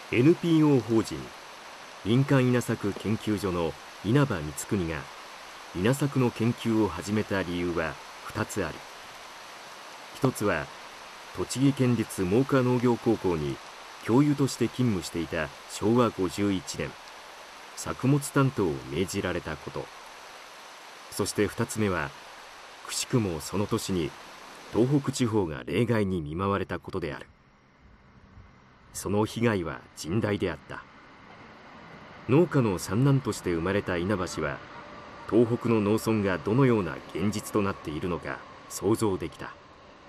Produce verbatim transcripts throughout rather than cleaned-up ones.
エヌピーオー 法人林間稲作研究所の稲葉光国が稲作の研究を始めた理由はふたつある。ひとつは栃木県立真岡農業高校に教諭として勤務していたしょうわごじゅういちねん、作物担当を命じられたこと。そしてふたつめはくしくもその年に東北地方が冷害に見舞われたことである。その被害は甚大であった。農家の三男として生まれた稲葉は、東北の農村がどのような現実となっているのか想像できた。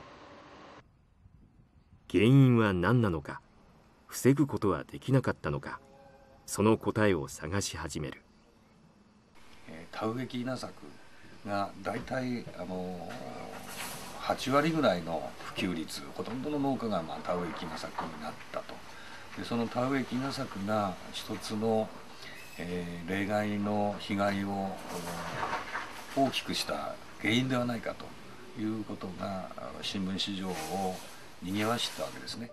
原因は何なのか、防ぐことはできなかったのか、その答えを探し始める。 田植え機稲作が大体あのはちわりぐらいの普及率、ほとんどの農家がまあ田植え機稲作になったと。でその田植え機稲作が一つの、えー、冷害の被害を大きくした原因ではないかということが新聞市場を賑わしたわけですね。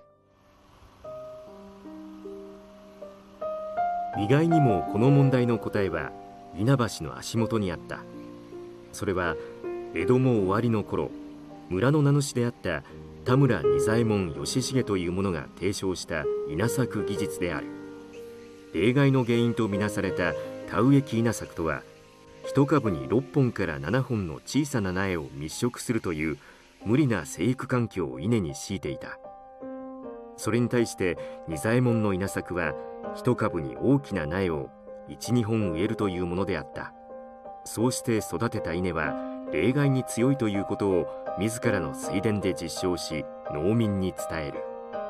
意外にもこの問題の答えは稲葉氏の足元にあった。それは江戸も終わりの頃、村の名主であった田村仁左衛門義重という者が提唱した稲作技術である。冷害の原因とみなされた田植え機稲作とは、一株にろっぽんからななほんの小さな苗を密植するという無理な生育環境を稲に強いていた。それに対して仁左衛門の稲作は一株に大きな苗をいち、にほん植えるというものであった。そうして育てた稲は冷害に強いということを自らの水田で実証し、農民に伝える。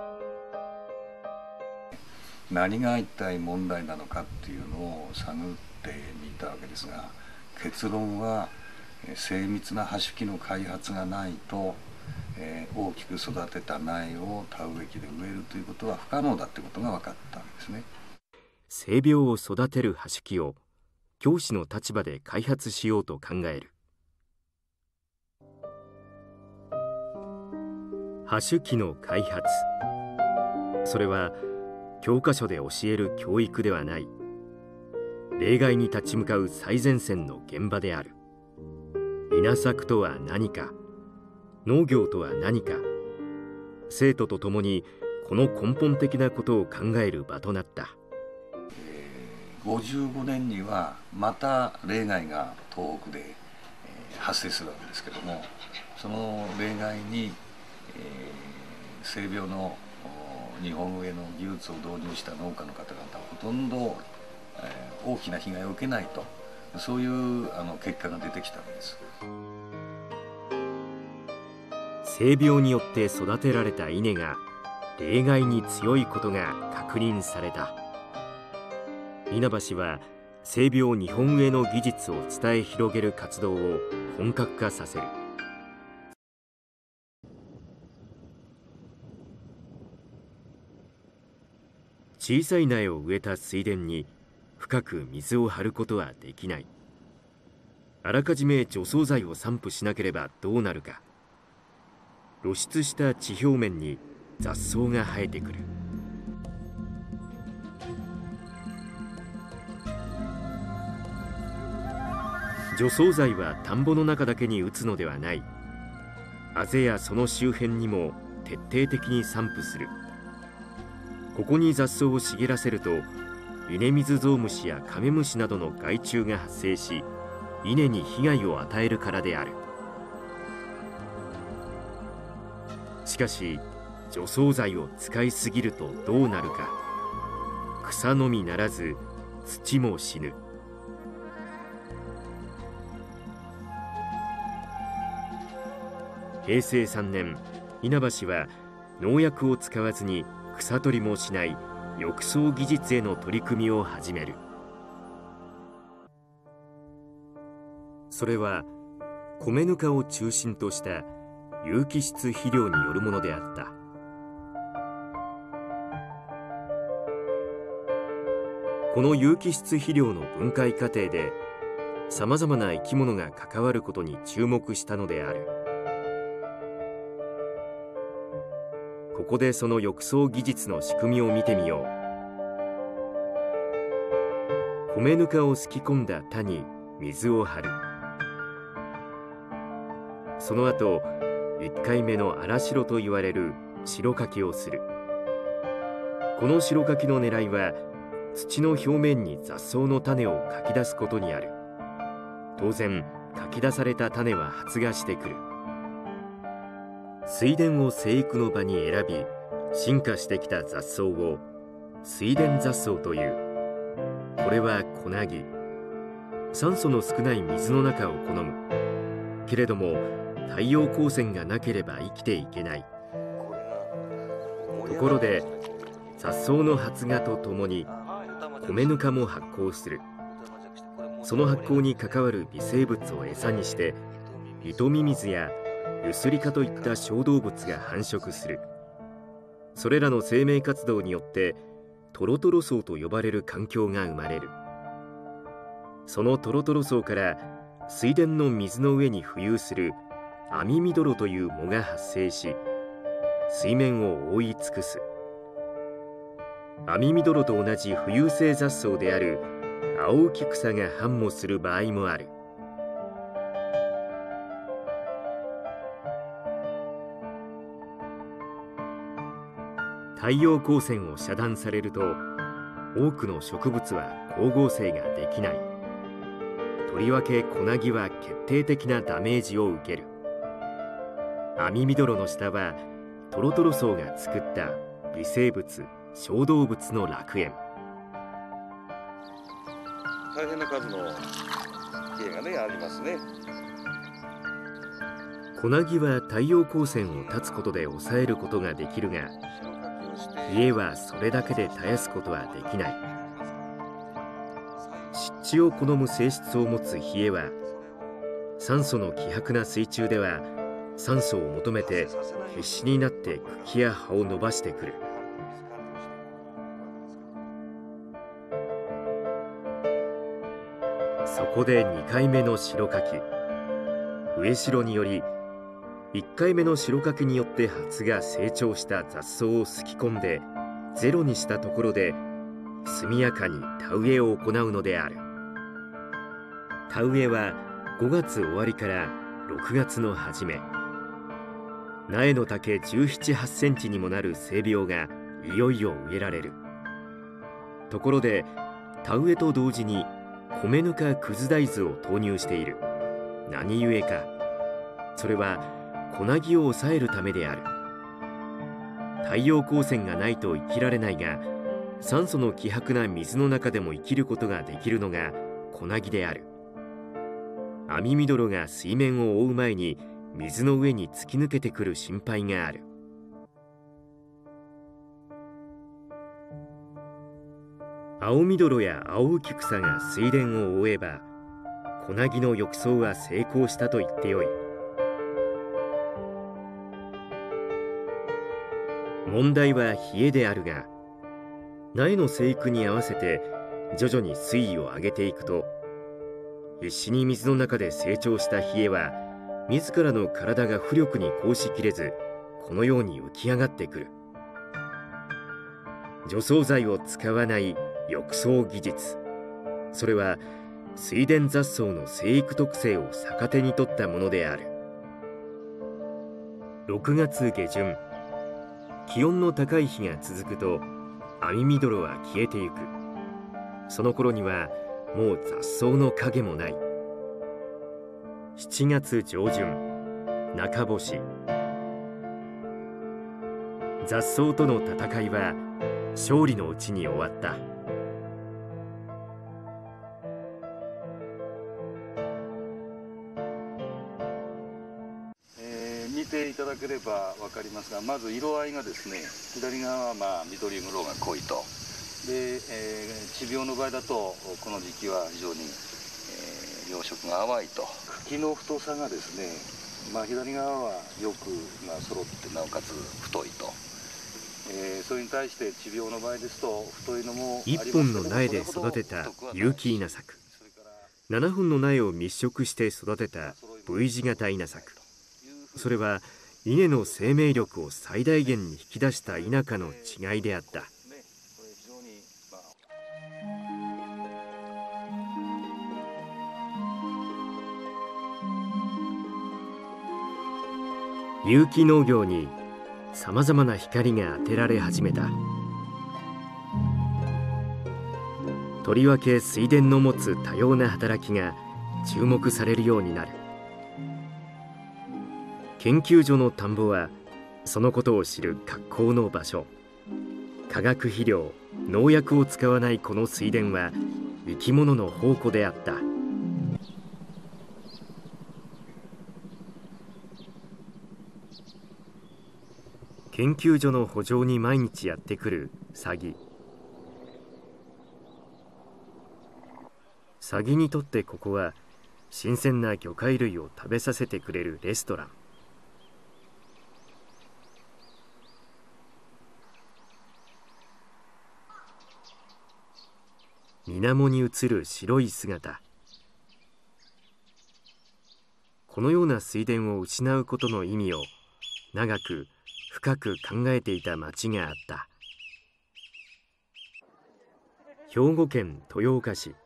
何が一体問題なのかっていうのを探ってみたわけですが、結論は精密な葉種機の開発がないと、えー、大きく育てた苗を田植え機で植えるということは不可能だということが分かったわけですね。 性病を育てる葉種機を教師の立場で開発しようと考える。葉種機の開発、それは教科書で教える教育ではない、冷害に立ち向かう最前線の現場である。稲作とは何か、農業とは何か、生徒と共にこの根本的なことを考える場となった。 ごじゅうごねんにはまた冷害が東北で発生するわけですけども、その冷害に性病の日本植えの技術を導入した農家の方々はほとんど大きな被害を受けないと、そういうあの結果が出てきたわけです。 性病によって育てられた稲が冷害に強いことが確認された。稲葉氏は性病日本植えの技術を伝え広げる活動を本格化させる。小さい苗を植えた水田に深く水を張ることはできない。あらかじめ除草剤を散布しなければどうなるか。露出した地表面に雑草が生えてくる。除草剤は田んぼの中だけに打つのではない。あぜやその周辺にも徹底的に散布する。ここに雑草を茂らせると、稲水ゾウムシやカメムシなどの害虫が発生し、稲に被害を与えるからである。しかし除草剤を使いすぎるとどうなるか。草のみならず土も死ぬ。へいせいさんねん、稲葉氏は農薬を使わずに草取りもしない抑草技術への取り組みを始める。それは米ぬかを中心とした有機質肥料によるものであった。この有機質肥料の分解過程でさまざまな生き物が関わることに注目したのである。ここでその抑草技術の仕組みを見てみよう。 米ぬかをすき込んだ田に水を張る。その後、いっかいめの荒代と言われる代かきをする。この代かきの狙いは、土の表面に雑草の種をかき出すことにある。当然、かき出された種は発芽してくる。水田を生育の場に選び、進化してきた雑草を水田雑草という。これは小ナギ。酸素の少ない水の中を好む。けれども太陽光線がなければ生きていけない。ところで雑草の発芽とともに米ぬかも発酵する。その発酵に関わる微生物を餌にして、糸ミミズやユスリカといった小動物が繁殖する。それらの生命活動によってトロトロ層と呼ばれる環境が生まれる。そのトロトロ層から水田の水の上に浮遊するアミミドロという藻が発生し、水面を覆い尽くす。アミミドロと同じ浮遊性雑草であるアオウキクサが繁茂する場合もある。太陽光線を遮断されると、多くの植物は光合成ができない。とりわけ小ナギは決定的なダメージを受ける。アミミドロの下はトロトロ層が作った微生物、小動物の楽園。 大変な数の家がねありますね。 小ナギは太陽光線を断つことで抑えることができるが、冷えはそれだけで絶やすことはできない。湿地を好む性質を持つ冷えは、酸素の希薄な水中では酸素を求めて必死になって茎や葉を伸ばしてくる。そこでにかいめの代かき、植代によりいっかいめの代かきによって発芽成長した雑草をすき込んでゼロにしたところで、速やかに田植えを行うのである。田植えはごがつ終わりからろくがつの初め。苗の丈じゅうなな、はちセンチにもなる性苗がいよいよ植えられる。ところで田植えと同時に米ぬかくず大豆を投入している。何故か。それは小ナギを抑えるためである。太陽光線がないと生きられないが、酸素の希薄な水の中でも生きることができるのが小ナギである。アミミドロが水面を覆う前に水の上に突き抜けてくる心配がある。アオミドロやアオウキクサが水田を覆えば、小ナギの浴槽は成功したと言ってよい。問題は冷えであるが、苗の生育に合わせて徐々に水位を上げていくと、必死に水の中で成長した冷えは自らの体が浮力に抗しきれず、このように浮き上がってくる。除草剤を使わない浴槽技術、それは水田雑草の生育特性を逆手に取ったものである。ろくがつげじゅん、気温の高い日が続くとアミミドロは消えてゆく。その頃にはもう雑草の影もない。しちがつじょうじゅん、中干し。雑草との戦いは勝利のうちに終わった。 見ていただければ分かりますが、まず色合いがですね、左側はまあ緑色が濃いと。で、えー、地病の場合だとこの時期は非常に、えー、養殖が淡いと。茎の太さがですね、まあ、左側はよく、まあ、揃ってなおかつ太いと。えー、それに対して地病の場合ですと太いのもありますけど、 いっぽんの苗で育てた有機稲作、ななほんの苗を密植して育てた V 字型稲作。それは稲の生命力を最大限に引き出した稲花の違いであった。 有機農業にさまざまな光が当てられ始めた。とりわけ水田の持つ多様な働きが注目されるようになる。研究所の田んぼはそのことを知る格好の場所。化学肥料、農薬を使わないこの水田は生き物の宝庫であった。研究所の圃場に毎日やってくるサギ。サギにとってここは新鮮な魚介類を食べさせてくれるレストラン。水面に映る白い姿。このような水田を失うことの意味を長く深く考えていた町があった。兵庫県豊岡市。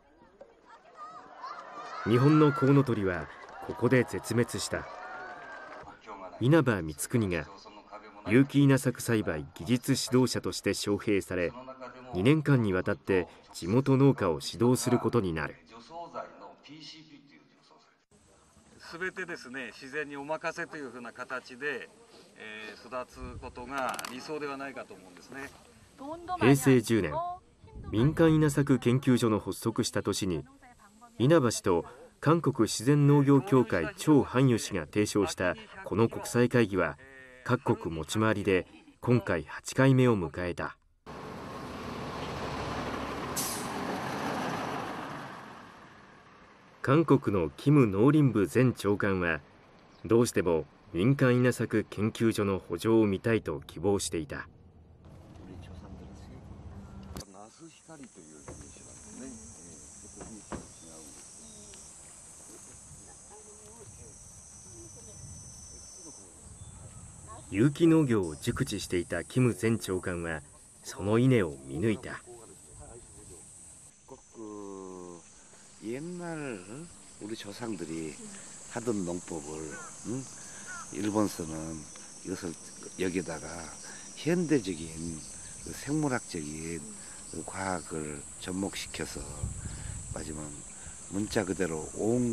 日本のコウノトリはここで絶滅した。稲葉光国が有機稲作栽培技術指導者として招聘され、にねんかんにわたって地元農家を指導することになる。 すべてですね、自然にお任せというふうな形で、えー、育つことが理想ではないかと思うんですね。 へいせいじゅうねん、民間稲作研究所の発足した年に、稲葉氏と韓国自然農業協会張半友氏が提唱したこの国際会議は各国持ち回りで今回はちかいめを迎えた。韓国のキム農林部前長官はどうしても民間稲作研究所の圃場を見たいと希望していた。有機農業を熟知していたキム前長官はその稲を見抜いた。 옛날 우리 조상들이 하던 농법을 응? 일본서는 이것을 여기다가 현대적인 그 생물학적인 그 과학을 접목시켜서 마지막 문자 그대로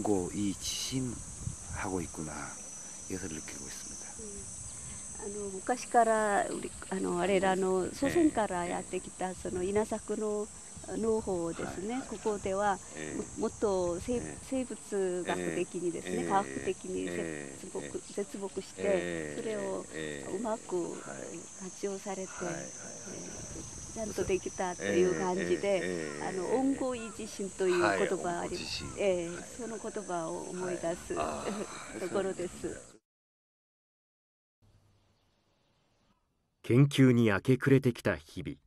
온고이치신하고 있구나 이것을 느끼고 있습니다. あの昔からあの我らの祖先からやってきたその稲作の農法ですね、ここではもっと生物学的にですね、科学的に絶木絶木してそれをうまく活用されてちゃんとできたという感じで、あの温故維持心という言葉あります。えー、その言葉を思い出すところです。 研究に明け暮れてきた日々。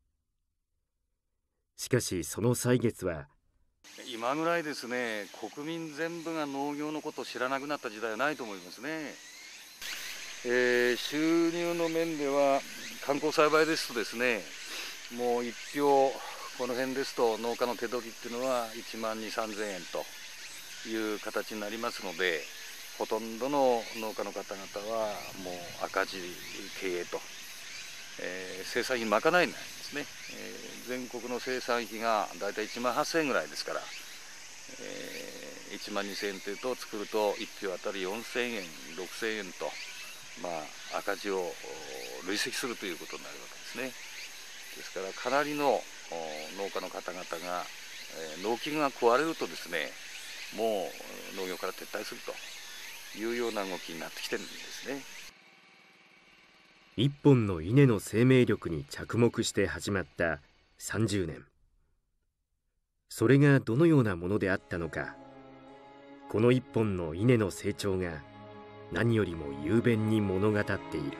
しかしその歳月は今ぐらいですね、国民全部が農業のことを知らなくなった時代はないと思いますね。えー、収入の面では観光栽培ですとですね、もう一票この辺ですと農家の手取りっていうのはいちまんにせんさんぜんえんという形になりますので、ほとんどの農家の方々はもう赤字経営と、えー、生産費賄えないんですね。えー、全国の生産費がだいたいいちまんはっせんえんぐらいですから、えー、いちまんにせんえんというと作るといっぴょうあたりよんせんえんろくせんえんと、まあ、赤字を累積するということになるわけですね。ですからかなりの農家の方々が、えー、農機具が壊れるとですね、もう農業から撤退するというような動きになってきてるんですね。 一本の稲の生命力に着目して始まったさんじゅうねん。それがどのようなものであったのか、この一本の稲の成長が何よりも雄弁に物語っている。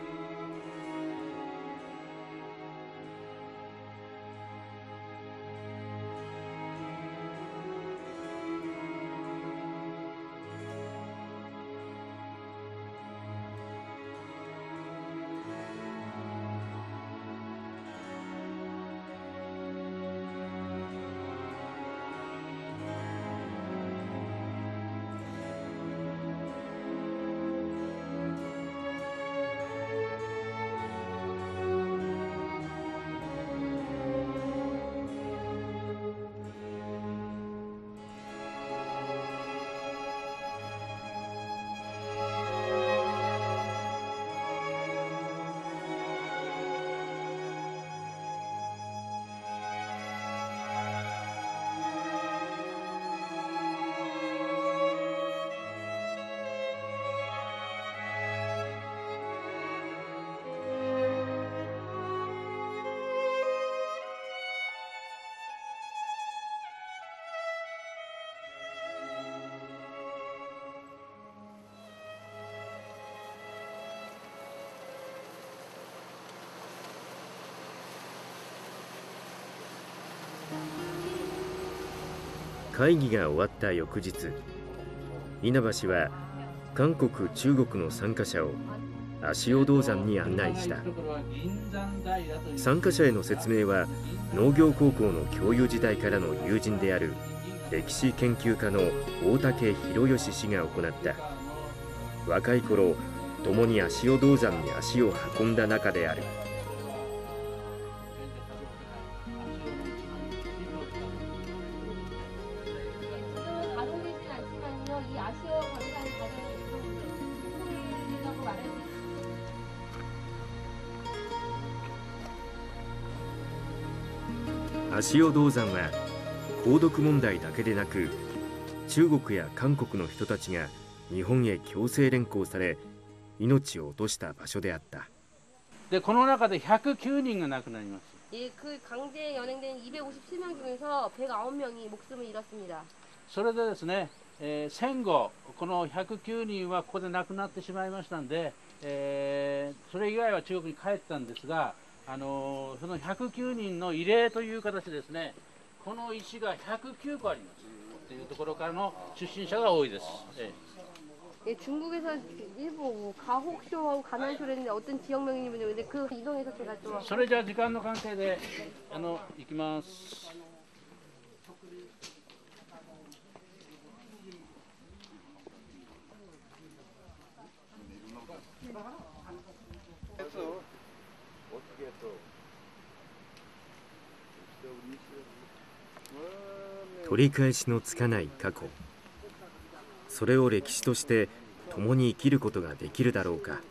会議が終わった翌日、稲葉氏は韓国中国の参加者を足尾銅山に案内した。参加者への説明は農業高校の教諭時代からの友人である歴史研究家の大竹博義氏が行った。若い頃共に足尾銅山に足を運んだ仲である。足尾銅山は鉱毒問題だけでなく、中国や韓国の人たちが日本へ強制連行され命を落とした場所であった。 でこの中でひゃくきゅうにんが亡くなります。 예, 그 강제에 연행된 이백오십칠 명 중에서 백구 명이 목숨을 잃었습니다. それでですね、えー、戦後このひゃくきゅうにんはここで亡くなってしまいましたんで、えー、それ以外は中国に帰ったんですが、あのー、そのひゃくきゅうにんの慰霊という形ですね、この石がひゃくきゅうこありますというところからの出身者が多いです。えー 예, 중국에서 일부 가혹쇼하고 가난쇼를 했는데 어떤 지역명이니 근데 그 이동해서 제가 또 それじゃあ時間の関係であの行きます。 取り返しのつかない過去、それを歴史として共に生きることができるだろうか。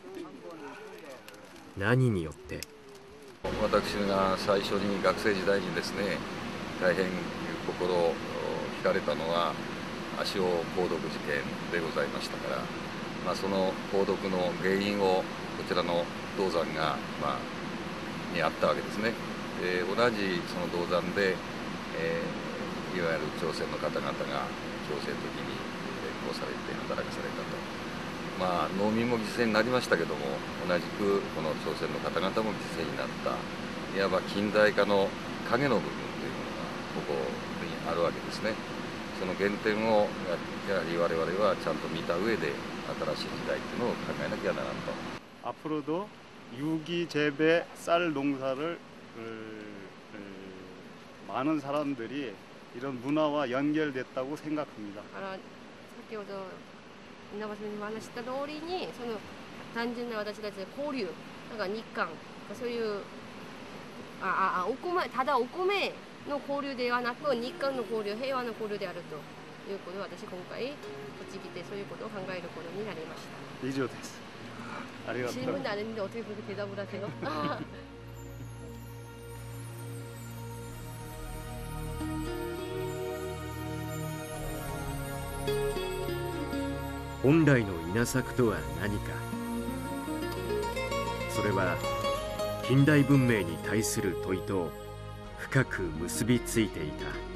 何によって。 私が最初に学生時代にですね、大変心を惹かれたのは足尾鉱毒事件でございましたから、まあ、その鉱毒の原因をこちらの銅山が、まあ、にあったわけですね。で同じその銅山で、えーいわゆる朝鮮の方々が強制的に連行されて働かされたと、まあ、農民も犠牲になりましたけども、同じくこの朝鮮の方々も犠牲になった、いわば近代化の影の部分というものがここにあるわけですね。その原点をやはり我々はちゃんと見た上で新しい時代というのを考えなきゃならんと。 앞으로도 유기 재배 쌀 농사를 많은 사람들이 이런 문화와 연결됐다고 생각합니다. 先ほど稲葉さんにも話した通りに、その単純な私たちの交流、なんか日韓、そういうああお米、ただお米の交流ではなく日韓の交流、平和の交流であるということを私今回こっち来てそういうことを考えることになりました。 以上です。ありがとう。 질문도 안 했는데 어떻게 그렇게 대답을 하세요? 本来の稲作とは何か。それは近代文明に対する問いと深く結びついていた。